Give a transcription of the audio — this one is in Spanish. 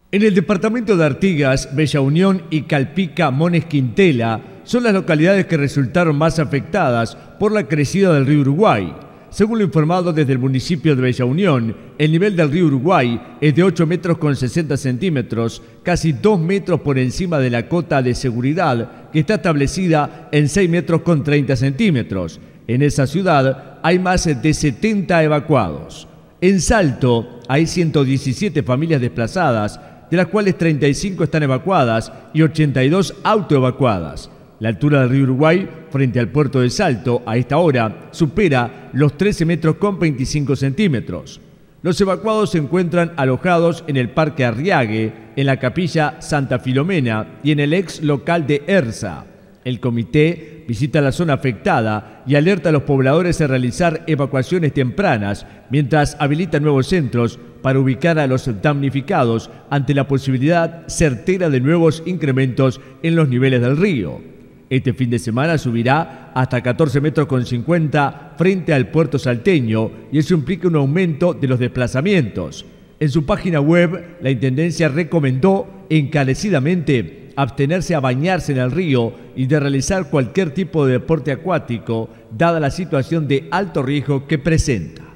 En el departamento de Artigas, Bella Unión y Calpica Mones Quintela son las localidades que resultaron más afectadas por la crecida del río Uruguay. Según lo informado desde el municipio de Bella Unión, el nivel del río Uruguay es de 8 metros con 60 centímetros, casi 2 metros por encima de la cota de seguridad que está establecida en 6 metros con 30 centímetros. En esa ciudad hay más de 70 evacuados. En Salto hay 117 familias desplazadas, de las cuales 35 están evacuadas y 82 autoevacuadas. La altura del río Uruguay frente al puerto de Salto a esta hora supera los 13 metros con 25 centímetros. Los evacuados se encuentran alojados en el Parque Arriague, en la Capilla Santa Filomena y en el ex local de Erza. El comité visita la zona afectada y alerta a los pobladores a realizar evacuaciones tempranas, mientras habilita nuevos centros para ubicar a los damnificados ante la posibilidad certera de nuevos incrementos en los niveles del río. Este fin de semana subirá hasta 14 metros con 50 frente al puerto salteño y eso implica un aumento de los desplazamientos. En su página web, la Intendencia recomendó encarecidamente abstenerse a bañarse en el río y de realizar cualquier tipo de deporte acuático, dada la situación de alto riesgo que presenta.